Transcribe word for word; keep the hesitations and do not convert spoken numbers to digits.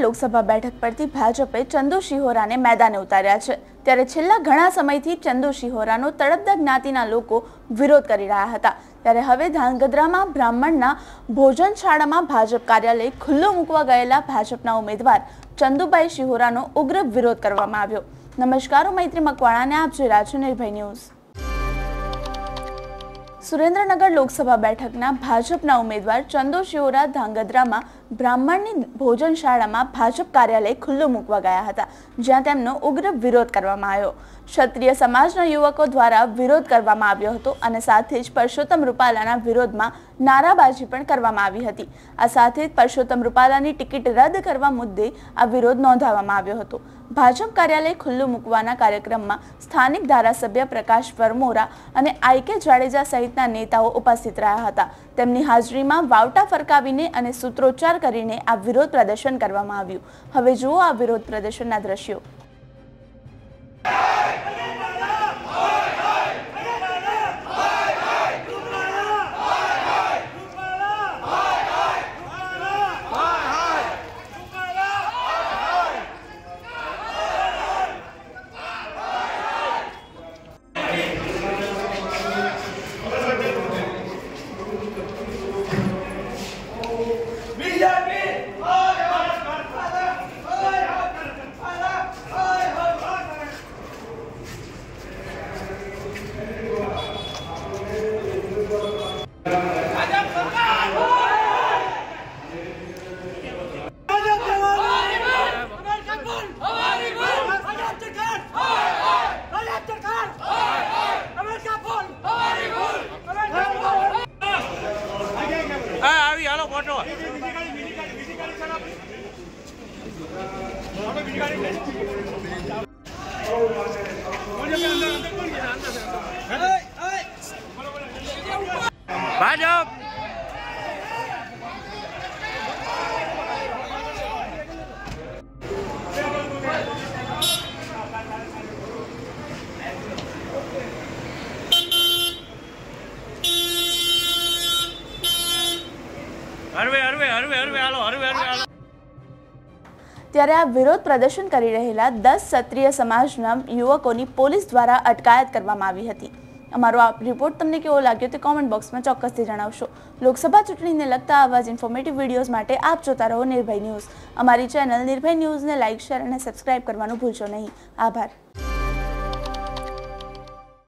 લોકસભા બેઠક પરથી ભાજપે ચંદુ શિહોરાને મેદાને ઉતાર્યા છે। ત્યારે છેલ્લા ઘણા સમયથી ચંદુ શિહોરાનો તળપદા જ્ઞાતિના લોકો વિરોધ કરી રહ્યા હતા। ત્યારે હવે ધાંગધ્રામાં બ્રાહ્મણના ભોજનશાળામાં ભાજપ કાર્યાલય ખુલ્લું મૂકવા ગયેલા ભાજપના ઉમેદવાર ચંદુભાઈ શિહોરાનો ઉગ્ર વિરોધ કરવામાં આવ્યો। નમસ્કાર, હું મૈત્રી મકવાણાને આપ જોઈ રહ્યા છો નિર્ભય ન્યૂઝ। સુરેન્દ્રનગર લોકસભા બેઠકના ભાજપના ઉમેદવાર ચંદુ શિહોરા ધાંગધ્રામાં બ્રાહ્મણની ભોજનશાળામાં ભાજપ કાર્યાલય ખુલ્લું મૂકવા ગયા હતા, જ્યાં તેમનો ઉગ્ર વિરોધ કરવામાં આવ્યો। ક્ષત્રિય સમાજના યુવકો દ્વારા વિરોધ કરવામાં આવ્યો હતો અને સાથે જ પરસોત્તમ રૂપાલાના વિરોધમાં નારાબાજી પણ કરવામાં આવી હતી। આ સાથે જ પરસોત્તમ રૂપાલાની ટિકિટ રદ કરવા મુદ્દે આ વિરોધ નોંધાવવામાં આવ્યો હતો। ભાજપ કાર્યાલય ખુલ્લું મૂકવાના કાર્યક્રમમાં સ્થાનિક ધારાસભ્ય પ્રકાશ પરમોરા અને આઈ કે જાડેજા સહિતના નેતાઓ ઉપસ્થિત રહ્યા હતા। તેમની હાજરીમાં વાવટા ફરકાવીને અને સૂત્રોચ્ચાર કરીને આ વિરોધ પ્રદર્શન કરવામાં આવ્યું। હવે જુઓ આ વિરોધ પ્રદર્શનના દ્રશ્યો। ભાજપ હરવે હરવે હરવે હરવે હાલો હરવે હરવે હાલો। ત્યારે આ વિરોધ પ્રદર્શન કરી રહેલા દસ ક્ષત્રિય સમાજના યુવકોની પોલીસ દ્વારા અટકાયત કરવામાં આવી હતી। અમારો આ રિપોર્ટ તમને કેવો લાગ્યો તે કોમેન્ટ બોક્સમાં ચોક્કસથી જણાવશો। લોકસભા ચૂંટણીને લગતા આવા જ ઇન્ફોર્મેટિવ વિડીયોઝ માટે આપ જોતા રહો નિર્ભય ન્યૂઝ। અમારી ચેનલ નિર્ભય ન્યૂઝને લાઇક, શેર અને સબસ્ક્રાઇબ કરવાનું ભૂલશો નહીં। આભાર।